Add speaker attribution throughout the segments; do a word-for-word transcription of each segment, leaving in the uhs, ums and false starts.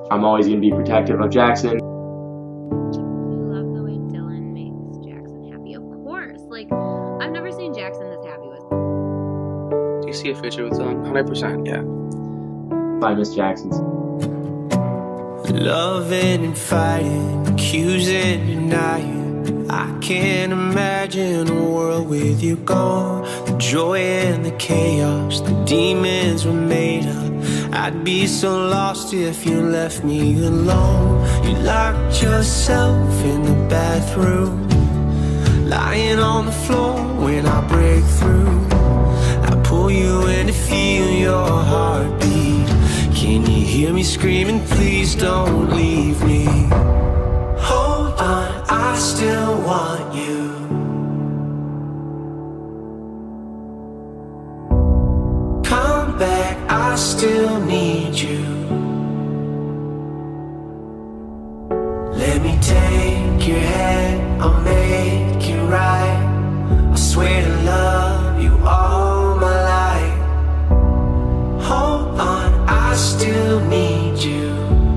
Speaker 1: I'm always going to be protective of Jackson.
Speaker 2: You love the way Dylan makes Jackson happy. Of course. Like, I've never seen Jackson this happy with.
Speaker 3: Do you see a future with Dylan? one hundred percent, yeah.
Speaker 1: I miss Jackson's.
Speaker 4: Loving and fighting, accusing, denying. I can't imagine a world with you gone. The joy and the chaos, the demons were made up. I'd be so lost if you left me alone. You locked yourself in the bathroom, lying on the floor when I break through. I pull you in to feel your heartbeat. Can you hear me screaming, please don't leave me? Hold on, I still want you. Come back, I still need you. Let me take your hand, I'll make it right. I swear to love you all my life. Hold on, I still need you.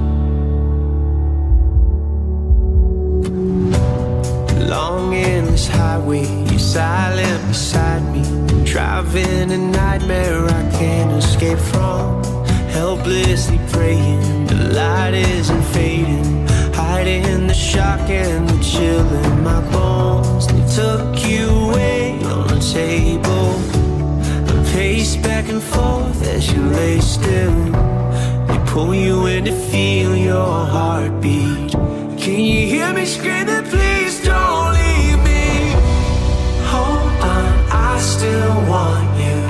Speaker 4: Long endless highway, you're silent beside me. Driving a nightmare I can't escape from. Helplessly praying, the light isn't fading. Hiding the shock and the chill in my bones. They took you away on the table. I pace back and forth as you lay still. They pull you in to feel your heartbeat. Can you hear me screaming, please don't leave me? Hold on, I still want you.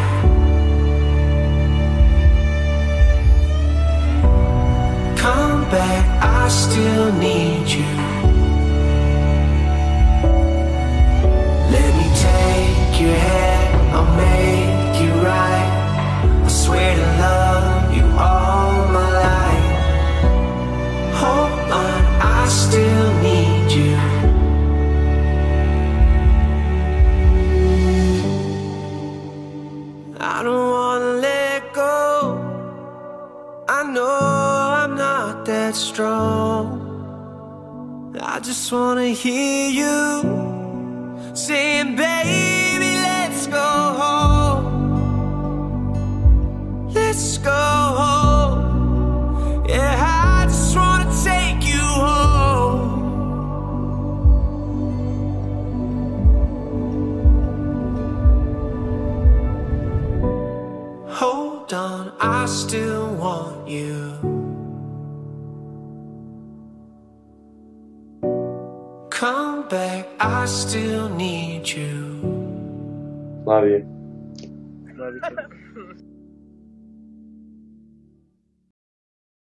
Speaker 4: Come back, I still need you. Let me take your hand, I'll make it right. I swear to love you all my life. Hold on, I still need you. I don't wanna let go. I know I'm not that strong. I just wanna hear you saying, baby, let's go home. Let's go home. Yeah, I just wanna take you home. Hold on, I still want you. Come back, I still need you.
Speaker 1: Love you.
Speaker 3: Love you too.